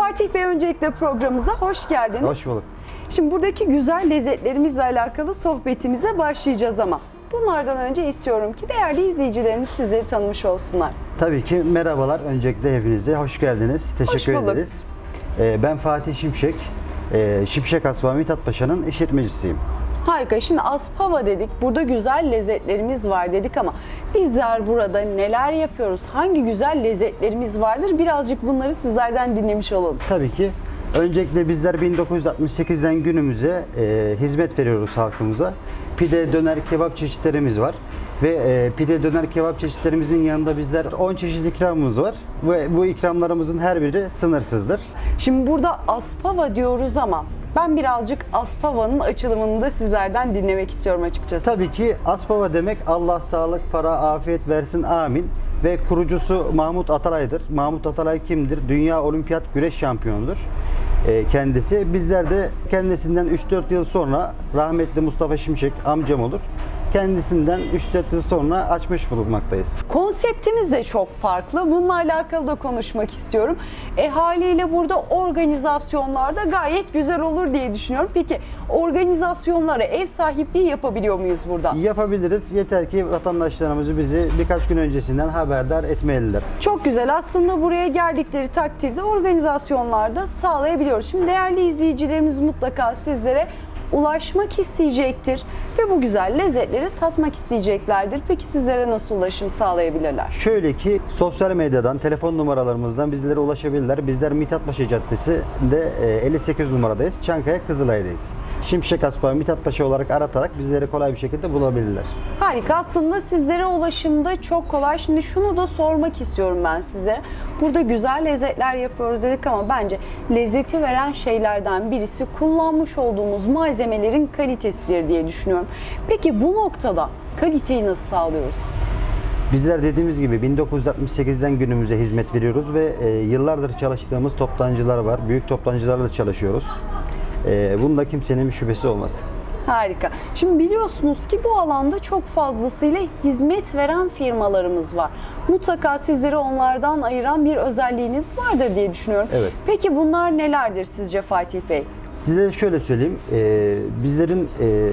Fatih Bey, öncelikle programımıza hoş geldiniz. Hoş bulduk. Şimdi buradaki güzel lezzetlerimizle alakalı sohbetimize başlayacağız ama bunlardan önce istiyorum ki değerli izleyicilerimiz sizleri tanımış olsunlar. Tabii ki merhabalar. Öncelikle hepinize hoş geldiniz. Teşekkür ederiz. Ben Fatih Şimşek. Şimşek Aspava Mithat Paşa'nın işletmecisiyim. Harika. Şimdi Aspava dedik. Burada güzel lezzetlerimiz var dedik ama bizler burada neler yapıyoruz? Hangi güzel lezzetlerimiz vardır? Birazcık bunları sizlerden dinlemiş olalım. Tabii ki. Öncelikle bizler 1968'den günümüze hizmet veriyoruz halkımıza. Pide, döner, kebap çeşitlerimiz var. Ve pide, döner, kebap çeşitlerimizin yanında bizler 10 çeşit ikramımız var. Ve bu ikramlarımızın her biri sınırsızdır. Şimdi burada Aspava diyoruz ama ben birazcık Aspava'nın açılımını da sizlerden dinlemek istiyorum açıkçası. Tabii ki Aspava demek Allah sağlık, para, afiyet versin, amin. Ve kurucusu Mahmut Atalay'dır. Mahmut Atalay kimdir? Dünya olimpiyat güreş şampiyonudur kendisi. Bizler de kendisinden 3-4 yıl sonra rahmetli Mustafa Şimşek amcam olur. Kendisinden 3-4 yıl sonra açmış bulunmaktayız. Konseptimiz de çok farklı. Bununla alakalı da konuşmak istiyorum. Haliyle burada organizasyonlarda gayet güzel olur diye düşünüyorum. Peki organizasyonlara ev sahipliği yapabiliyor muyuz burada? Yapabiliriz. Yeter ki vatandaşlarımızı bizi birkaç gün öncesinden haberdar etmeliler. Çok güzel. Aslında buraya geldikleri takdirde organizasyonlarda sağlayabiliyoruz. Şimdi değerli izleyicilerimiz mutlaka sizlere ulaşmak isteyecektir ve bu güzel lezzetleri tatmak isteyeceklerdir. Peki sizlere nasıl ulaşım sağlayabilirler? Şöyle ki sosyal medyadan, telefon numaralarımızdan bizlere ulaşabilirler. Bizler Mithat Paşa Caddesi'nde 58 numaradayız. Çankaya Kızılay'dayız. Şimşek Aspava Mithat Paşa olarak aratarak bizleri kolay bir şekilde bulabilirler. Harika. Aslında sizlere ulaşımda çok kolay. Şimdi şunu da sormak istiyorum ben size. Burada güzel lezzetler yapıyoruz dedik ama bence lezzeti veren şeylerden birisi kullanmış olduğumuz malzemelerin kalitesidir diye düşünüyorum. Peki bu noktada kaliteyi nasıl sağlıyoruz? Bizler dediğimiz gibi 1968'den günümüze hizmet veriyoruz ve yıllardır çalıştığımız toptancılar var. Büyük toptancılarla çalışıyoruz. Bunda kimsenin bir şüphesi olmasın. Harika. Şimdi biliyorsunuz ki bu alanda çok fazlasıyla hizmet veren firmalarımız var. Mutlaka sizleri onlardan ayıran bir özelliğiniz vardır diye düşünüyorum. Evet. Peki bunlar nelerdir sizce Fatih Bey? Size şöyle söyleyeyim, bizlerin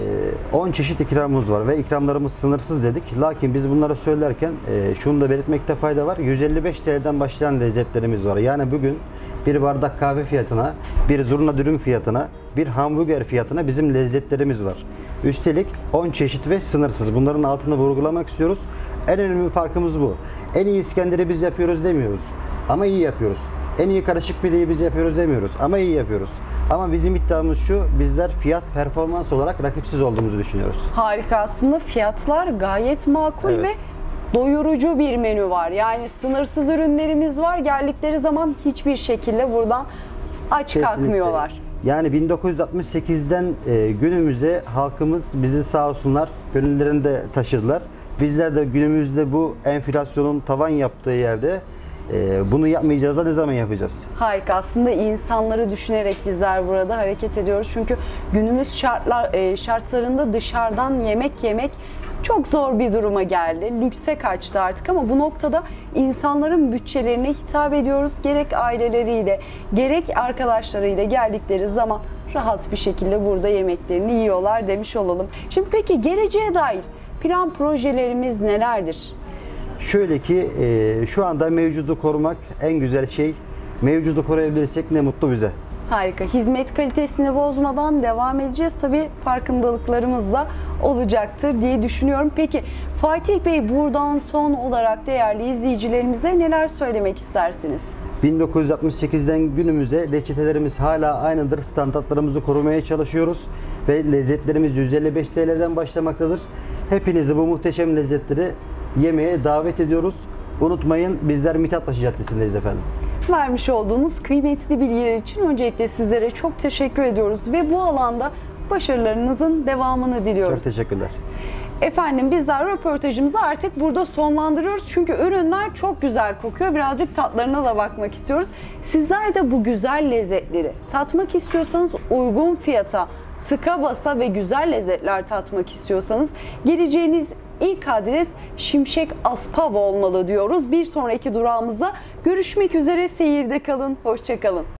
10 çeşit ikramımız var ve ikramlarımız sınırsız dedik. Lakin biz bunları söylerken şunu da belirtmekte fayda var. 155 TL'den başlayan lezzetlerimiz var. Yani bugün bir bardak kahve fiyatına, bir zurna dürüm fiyatına, bir hamburger fiyatına bizim lezzetlerimiz var. Üstelik 10 çeşit ve sınırsız. Bunların altını vurgulamak istiyoruz. En önemli farkımız bu. En iyi İskender'i biz yapıyoruz demiyoruz ama iyi yapıyoruz. En iyi karışık pideyi biz yapıyoruz demiyoruz ama iyi yapıyoruz. Ama bizim iddiamız şu, bizler fiyat performans olarak rakipsiz olduğumuzu düşünüyoruz. Harika. Aslında fiyatlar gayet makul Evet. ve doyurucu bir menü var. Yani sınırsız ürünlerimiz var. Geldikleri zaman hiçbir şekilde buradan aç Kesinlikle. kalkmıyorlar. Yani 1968'den günümüze halkımız bizi sağ olsunlar gönüllerinde taşıdılar. Bizler de günümüzde bu enflasyonun tavan yaptığı yerde bunu yapmayacağız da ne zaman yapacağız? Harika. Aslında insanları düşünerek bizler burada hareket ediyoruz. Çünkü günümüz şartlarında dışarıdan yemek yemek çok zor bir duruma geldi. Lükse kaçtı artık ama bu noktada insanların bütçelerine hitap ediyoruz. Gerek aileleriyle, gerek arkadaşlarıyla geldikleri zaman rahat bir şekilde burada yemeklerini yiyorlar demiş olalım. Şimdi peki geleceğe dair plan projelerimiz nelerdir? Şöyle ki şu anda mevcudu korumak en güzel şey. Mevcudu koruyabilirsek ne mutlu bize. Harika. Hizmet kalitesini bozmadan devam edeceğiz. Tabii farkındalıklarımız da olacaktır diye düşünüyorum. Peki Fatih Bey, buradan son olarak değerli izleyicilerimize neler söylemek istersiniz? 1968'den günümüze reçetelerimiz hala aynıdır. Standartlarımızı korumaya çalışıyoruz ve lezzetlerimiz 155 TL'den başlamaktadır. Hepinizi bu muhteşem lezzetleri yemeye davet ediyoruz. Unutmayın, bizler Mithat Paşa Caddesi'ndeyiz efendim. Vermiş olduğunuz kıymetli bilgiler için öncelikle sizlere çok teşekkür ediyoruz ve bu alanda başarılarınızın devamını diliyoruz. Çok teşekkürler. Efendim, bizler röportajımızı artık burada sonlandırıyoruz. Çünkü ürünler çok güzel kokuyor. Birazcık tatlarına da bakmak istiyoruz. Sizler de bu güzel lezzetleri tatmak istiyorsanız, uygun fiyata, tıka basa ve güzel lezzetler tatmak istiyorsanız geleceğiniz İlk adres Şimşek Aspava olmalı diyoruz. Bir sonraki durağımızda görüşmek üzere. Seyirde kalın. Hoşça kalın.